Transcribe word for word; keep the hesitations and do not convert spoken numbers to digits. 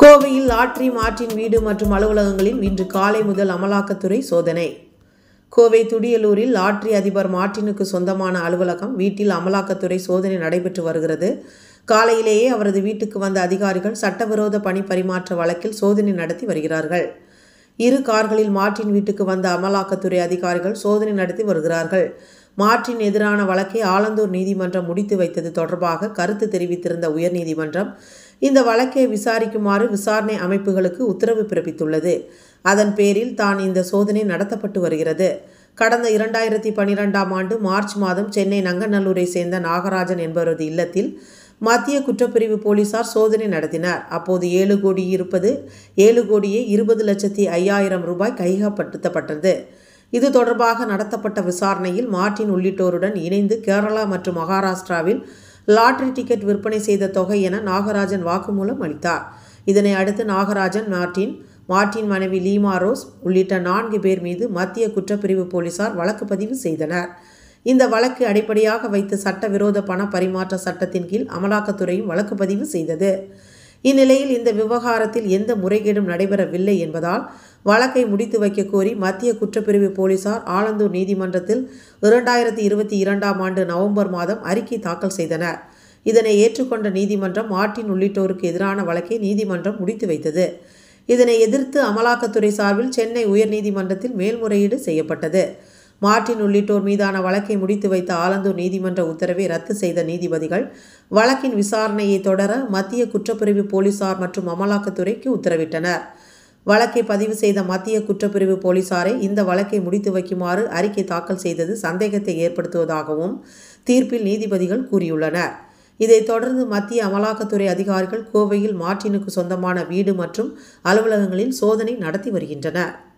கோவையில் lottery Martin வீடு மற்றும் அலுவலகங்களில் இன்று காலை முதல் அமலாக்கத்துறை சோதனை. கோவை துடியலூரில் லாட்டரி அதிபர் மார்ட்டினுக்கு சொந்தமான அலுவலகம் வீட்டில் அமலாக்கத்துறை சோதனை நடைபெற்று வருகிறது. காலையிலேயே அவரது வீட்டுக்கு வந்த அதிகாரிகள் சட்டவிரோத பணி பரிமாற்ற வழக்கில் சோதனை நடத்தி வருகிறார்கள். இரு கார்களில் மார்ட்டின் வீட்டுக்கு வந்த அமலாக்கத்துறை அதிகாரிகள் சோதனை நடத்தி வருகிறார்கள். மார்ட்டின் எதிரான வழக்கை ஆலந்தூர் நீதிமன்றம் முடித்து வைத்தது தொடர்பாக கருத்து தெரிவித்திருந்த உயர்நீதிமன்றம் இந்த வழக்கை விசாரிக்குமாறு விசாரணை அமைப்புகளுக்கு உத்தரவு பிறப்பித்துள்ளது. அதன் பேரில் தான் இந்த சோதனை நடத்தப்பட்டு வருகிறது. கடந்த இரண்டாயிரத்தி பனிரெண்டாம் ஆண்டு மார்ச் மாதம் சென்னை நங்கநல்லூரை சேர்ந்த நாகராஜன் என்பவரது இல்லத்தில் மத்திய குற்றப்பிரிவு போலீசார் சோதனை நடத்தினர். அப்போது ஏழு கோடி இருப்பது ஏழு கோடியே இருபது லட்சத்தி ஐயாயிரம் ரூபாய் கையகப்படுத்தப்பட்டது. இது தொடர்பாக நடத்தப்பட்ட விசாரணையில் மார்ட்டின் உள்ளிட்டோருடன் இணைந்து கேரளா மற்றும் மகாராஷ்டிராவில் லாட்டரி டிக்கெட் விற்பனை செய்த தொகை என நாகராஜன் வாக்குமூலம் அளித்தார். இதனை அடுத்து நாகராஜன், மார்ட்டின், மார்ட்டின் மனைவி லீமா ரோஸ் உள்ளிட்ட நான்கு பேர் மீது மத்திய குற்றப்பிரிவு போலீசார் வழக்கு பதிவு செய்தனர். இந்த வழக்கு அடிப்படையாக வைத்து சட்டவிரோத பண பரிமாற்ற சட்டத்தின் கீழ் அமலாக்கத்துறையும் வழக்கு பதிவு செய்தது. இந்நிலையில் இந்த விவகாரத்தில் எந்த முறைகேடும் நடைபெறவில்லை என்பதால் வழக்கை முடித்து வைக்க கோரி மத்திய குற்றப்பிரிவு போலீசார் ஆலந்தூர் நீதிமன்றத்தில் இரண்டாயிரத்தி இருபத்தி இரண்டாம் ஆண்டு நவம்பர் மாதம் அறிக்கை தாக்கல் செய்தனர். இதனை ஏற்றுக்கொண்ட நீதிமன்றம் மார்ட்டின் உள்ளிட்டோருக்கு எதிரான வழக்கை நீதிமன்றம் முடித்து வைத்தது. இதனை எதிர்த்து அமலாக்கத்துறை சார்பில் சென்னை உயர்நீதிமன்றத்தில் மேல்முறையீடு செய்யப்பட்டது. மார்ட்டின் உள்ளிட்டோர் மீதான வழக்கை முடித்து வைத்த ஆலந்தூர் நீதிமன்ற உத்தரவை ரத்து செய்த நீதிபதிகள் வழக்கின் விசாரணையை தொடர மத்திய குற்றப்பிரிவு போலீசார் மற்றும் அமலாக்கத்துறைக்கு உத்தரவிட்டனர். வழக்கை பதிவு செய்த மத்திய குற்றப்பிரிவு போலீசாரை இந்த வழக்கை முடித்து வைக்குமாறு அறிக்கை தாக்கல் செய்தது சந்தேகத்தை ஏற்படுத்துவதாகவும் தீர்ப்பில் நீதிபதிகள் கூறியுள்ளனர். இதைத் தொடர்ந்து மத்திய அமலாக்கத்துறை அதிகாரிகள் கோவையில் மார்ட்டினுக்கு சொந்தமான வீடு மற்றும் அலுவலகங்களில் சோதனை நடத்தி வருகின்றனர்.